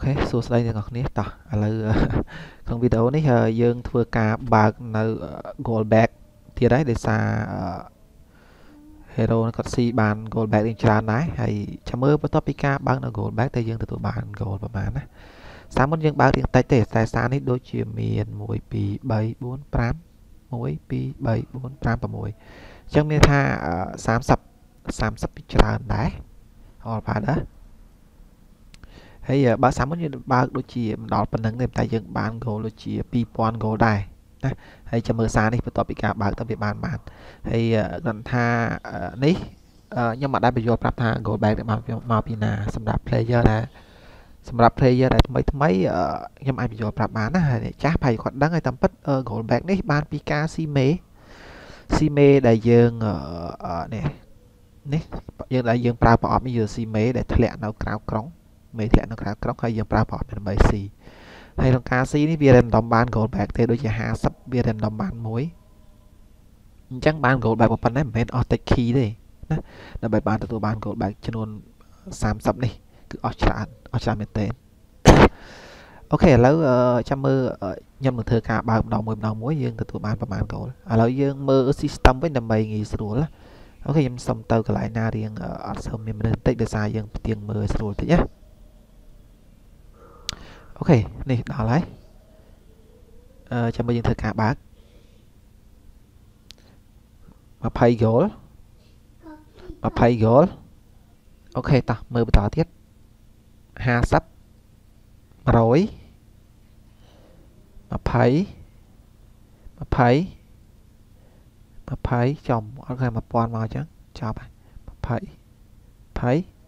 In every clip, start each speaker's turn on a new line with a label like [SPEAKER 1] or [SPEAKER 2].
[SPEAKER 1] សួស្តីអ្នកនរគ្នាតោះឥឡូវក្នុងវីដេអូនេះយើងធ្វើការបើកនៅ goal back ទៀតហើយដោយសារ hero គាត់ស៊ីបាន goal back រៀងច្រើនដែរហើយចាំមើលបន្ទាប់ពីការបើកនៅ goal back តែយើងទទួលបាន goal ប្រហែលណាសារមុនយើងបើករៀងតិចទេតែសារនេះដូចជាមាន1 2 3 4 5 1 2 3 4 5 6អញ្ចឹងមានថា30ពីច្រើនដែរអល់ផាដែរហើយបើសាមុនយើងបើកដូចជាមិនដល់ប៉ុណ្្នឹងទេតែយើងបាន goal ដូចជា2000 goal ដែរណាហើយចាំមើលសារនេះបន្ទាប់ពីការបើកទៅវាបានហើយគាត់ថានេះខ្ញុំអត់ដែលបញ្យល់ប្រាប់ថា goal back មកពីណាសម្រាប់ player ដែលថ្មីខ្ញុំអាចបញ្យល់ប្រាប់បានណាហើយចាស់ប្រហែលគាត់ដឹងហើយតាមពិត goal back នេះបានពីការស៊ីមេដែលយើងនេះយើងប្រើប្រអប់នេះយើងស៊ីមេដែលធ្លាក់នៅក្រៅក្រុងមេធ្លាក់នៅក្រៅក្រុងហើយយើងប្រើប្រអប់ដើម្បីស៊ីហើយក្នុងការស៊ីនេះវា random បាន goal back ទេដូចជា50វា random បាន1អញ្ចឹងបាន goal back ប៉ុណ្ណេះមិនមែនអស់តិច key ទេណាដើម្បីបានទទួលបាន goal back ចំនួន30នេះគឺអស់ច្រើនមែនទេអូខេឥឡូវចាំមើលខ្ញុំនឹងធ្វើការបើកម្ដងមួយយើងទទួលបានប្រមាណ goal ឥឡូវយើងមើល system វិញដើម្បីងាយស្រួលអូខេខ្ញុំសុំទៅកន្លែងណារៀងអត់សូវមានមនុស្សបន្តិចដោយសារយើងផ្ទៀងមើលស្រួលតិចណាអូខេនេះដល់ហើយចាំមើលយើងធ្វើការបើក20 goal អូខេតោះមើលបន្តទៀត50 100 20 ចំអត់ឃើញ 1000 មកអញ្ចឹងចប់ហើយ20 100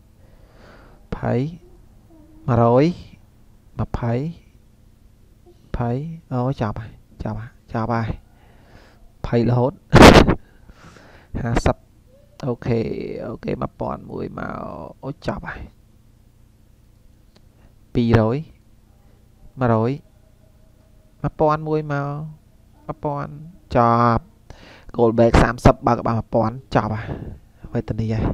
[SPEAKER 1] អូចប់ហើយ20រហូត50អូខេ1001មកអូចប់ហើយ200 100 1001មក1000ចប់ goal back 30បើកបាន1000ចប់ហើយវេទនីហើយ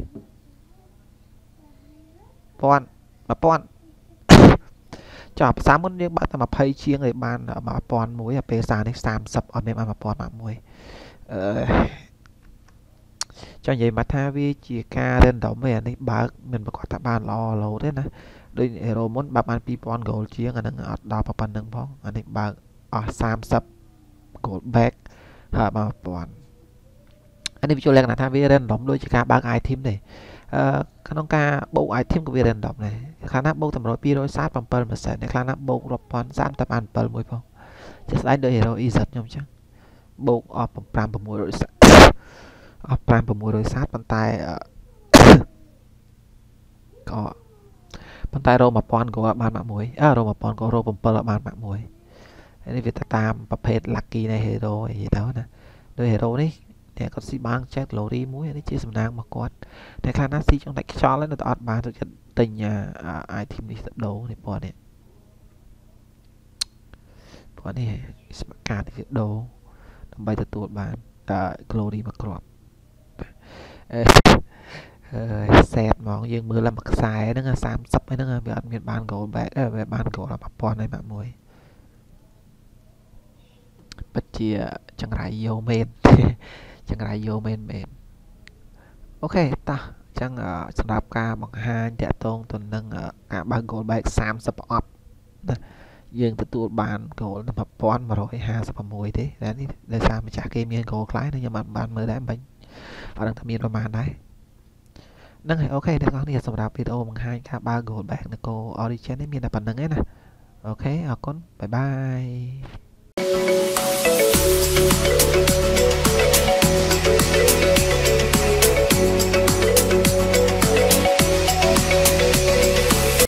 [SPEAKER 1] 1000ចប់សារមុនយើងបើកតែ20ជាងឲ្យបាន1001ពេលសារនេះ30អត់មានបាន1000មកមួយចង់និយាយមកថាវាជាការ random ឯនេះបើកមិនប្រកាសថាបានល្អទេណាដូច hero មុនបើកបាន2000 goal ជាងអានឹងអត់ដល់ប៉ុណ្្នឹងផងអានេះបើកអស់30 goal back ហើយបាន1000អានេះវាចូលលក្ខណៈថាវា random ដូចជាការបើក item ទេក្នុងការបូក item ក៏វា random ដែរខ្លះណាបូកតម្រូវ247%អ្នកខ្លះណាបូករាប់ពាន់សាមតែបាន7មួយផងជាស្ដែងដូច hero EZ ខ្ញុំអញ្ចឹងបូកអស់5600សាអស់5600សាប៉ុន្តែរោ1000ក៏បានមកមួយរោ1000ក៏រោ7បានមកមួយហើយនេះវាទៅតាមប្រភេទ lucky នៃ hero អីទៅណាដោយ hero នេះអ្នកគាត់ស៊ីបានចែក glory មួយនេះជាសំណាងរបស់គាត់តែខ្លះណាស៊ីចង់ដាច់ខ្យល់នៅតែអត់បានទៅចិត្តទិញ item នេះទៅដូរនេះពណ៌នេះស្មាកាតនេះដូរដើម្បីទទួលបាន glory មកគ្រាប់សេតហ្មងយើងមើលឡើងមួយខ្សែហ្នឹង30ហ្នឹងវាអត់មានបាន goal back វាបាន goal 1000ហើយមកមួយពិតជាចង្រៃយោមែនអូខេតោះអញ្ចឹងសម្រាប់ការបង្ហាញតាក់ទងទៅនឹងការបើក goal back 30ប្រអប់ណាយើងទទួលបាន goal 1156ទេតែនេះដោយសារម្ចាស់គេមាន goal ខ្លះខ្ញុំបានមើលដែរមិញអត់ដឹងថាមានប្រមាណដែរហ្នឹងហើយអូខេអ្នកនរគ្នាសម្រាប់វីដេអូបង្ហាញការបើក goal back នៅ Go Origin នេះមានតែប៉ុណ្្នឹងឯណាអូខេអរគុណបាយបាយ